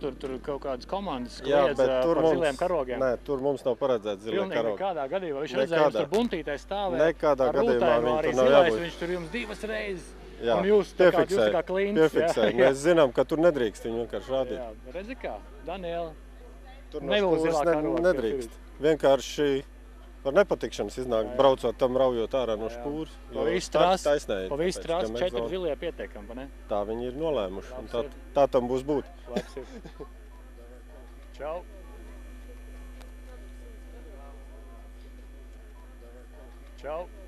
tur kaut kādas komandas Jā, kliedz bet tur par ziliem karogiem. Nē, tur mums nav paredzēts zilie Pilnīgi karogi. nekādā gadījumā. Viņš redzēja, jums tur buntītē stāvē. Nekādā gadījumā viņi viņi tur nav zilais, jābūt. viņš tur jums 2 reizes. Jā, Un jūs tā kā klints. piefiksē. Mēs zinām, ka tur nedrīkst viņu vienkārši rādīt. Jā, redzi kā, Daniela. Tur nebūs zilā karoga. nedrīkst. Vienkārši par nepatikšanas iznāk, braucot tam raujot ārā no špūras. Pa visu trasi 4 zilie pietiekami, pa ne? Tā viņi ir nolēmuši. Un tā tam būs būt. Labs ir. Čau. Čau.